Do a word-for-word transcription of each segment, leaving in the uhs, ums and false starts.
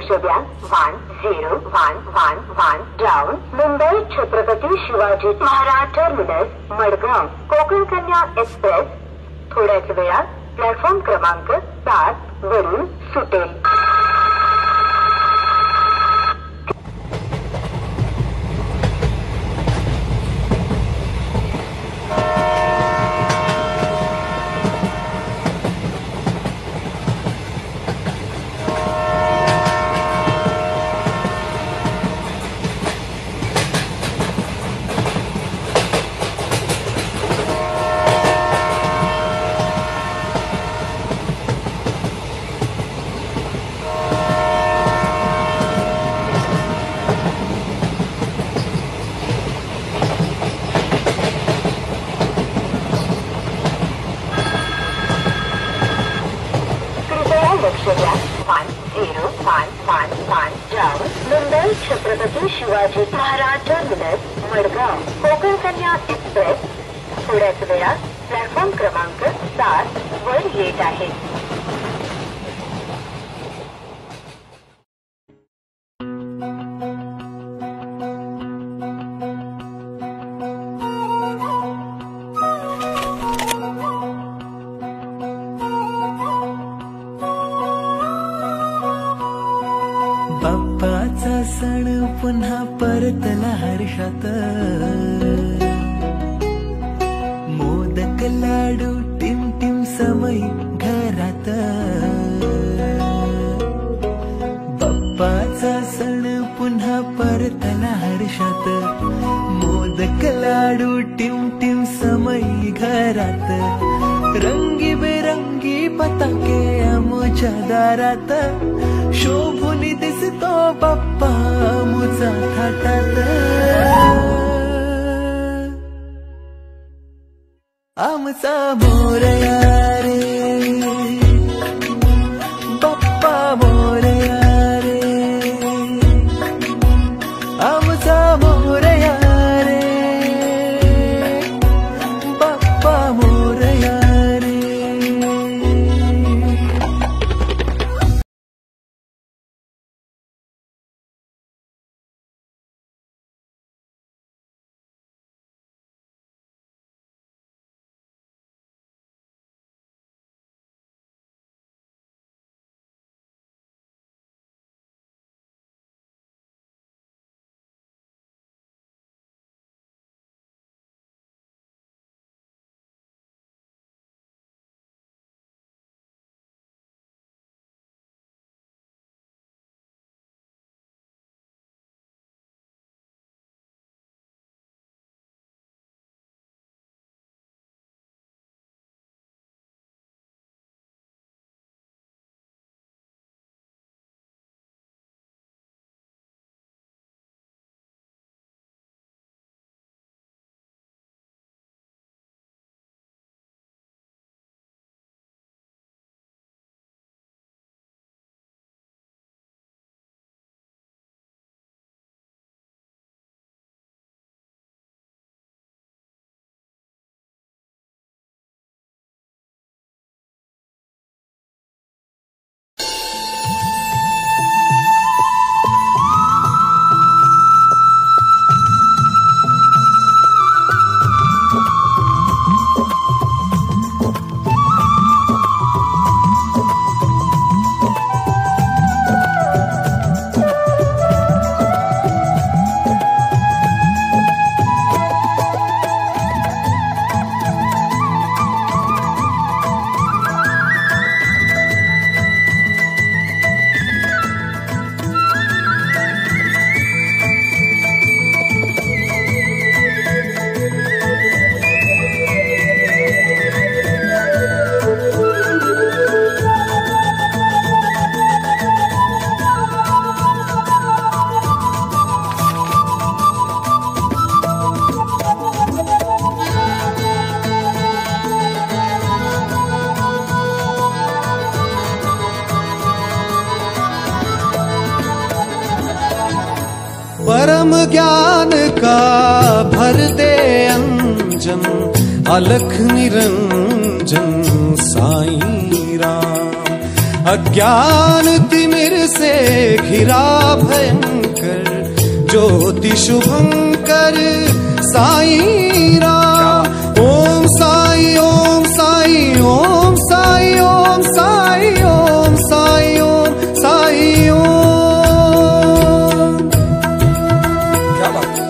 लक्ष द्या. One zero one one one down. Mumbai Chhatrapati Shivaji Maharaj terminus Madgaon Konkan Kanya express थोड्याच वेळात प्लॅटफॉर्म क्रमांक सात वरून सुटेल. मुंबई छत्रपती शिवाजी महाराज टर्मिनस मडगाव कोकण कन्या एक्सप्रेस थोड्याच वेळात प्लॅटफॉर्म क्रमांक सात वर येत आहे. बाप्पाचा सण पुन्हा परतला हर्षात. मोदक लाडू टिम टिम समय घरात. बाप्पाचा सण पुन्हा परतला हर्षात. मोदक लाडू टिम टिम समय घरात. रंगी बेरंगी पताके आमच्या दारात. शोभून दिसतो बाप्पा मुचा थाटात. आमचा मोरया रे बाप्पा मोरया रे. आमचा मोरया रे बाप्पा मोरया रे. परम ज्ञान का भर दे अंजन, अलख निरंजन साईं राम। अज्ञान तिमिर से घिरा भयंकर ज्योति शुभंकर साई राम। ओम साई ओम साई ओम साई ओम साई ओम साई ओम साई ओम। क्या बात।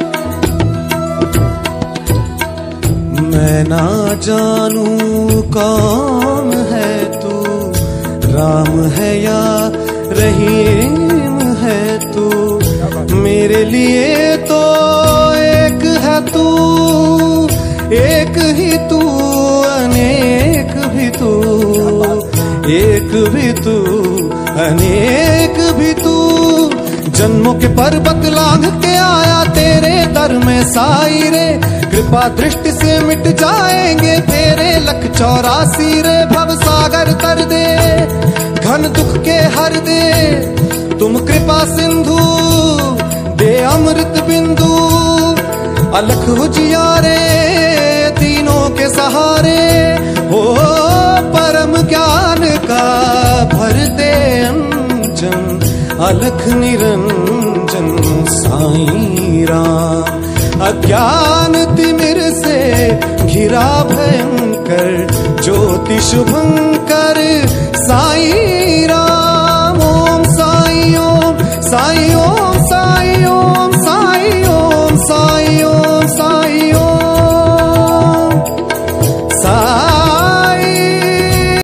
मैं ना जानूं कौन है तू, राम है या रहीम है तू, मेरे लिए तो एक है तू, एक ही तू अनेक भी तू, एक भी तू अनेक भी तू। जन्मों के पर्वत लांघ के आया तेरे दर में साई रे, कृपा दृष्टि से मिट जाएंगे तेरे लख चौरासी रे। भव सागर तर दे घन दुख के हर दे, तुम कृपा सिंधु दे अमृत बिंदु। अलख उजियारे तीनों के सहारे, हो परम ज्ञान का भर दे अंजन, अलख निरंजन साई राम। अज्ञान तिमिर से घिरा भयंकर ज्योति शुभंकर साई राम। ओम साई ओम साई